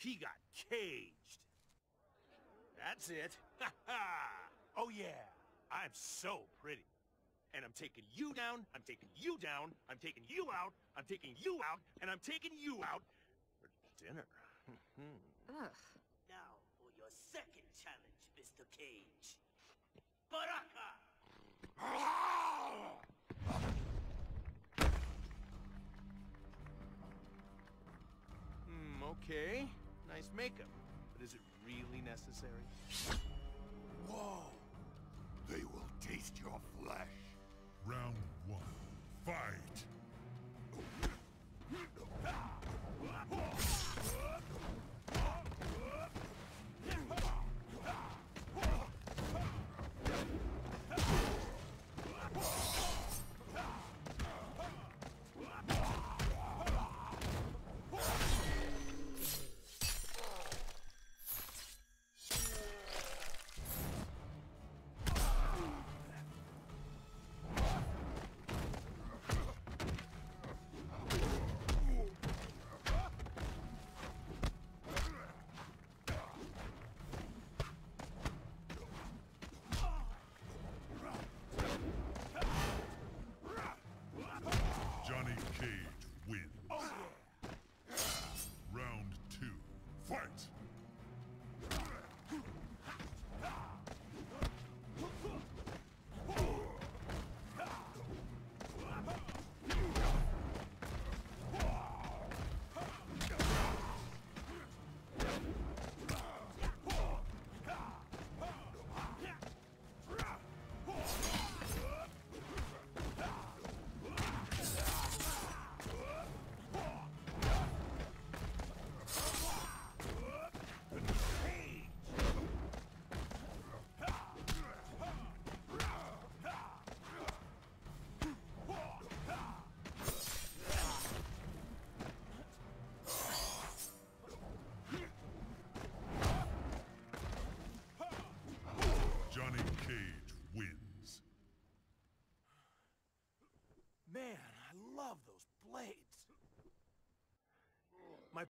he got caged. That's it. Ha ha! Oh yeah, I'm so pretty. And I'm taking you down, I'm taking you down, I'm taking you out, I'm taking you out, and I'm taking you out for dinner. Ugh. Now for your second challenge, Mr. Cage. Baraka! Okay. Nice makeup. But is it really necessary? Whoa! They will taste your flesh. Round 1. Fight! Ah!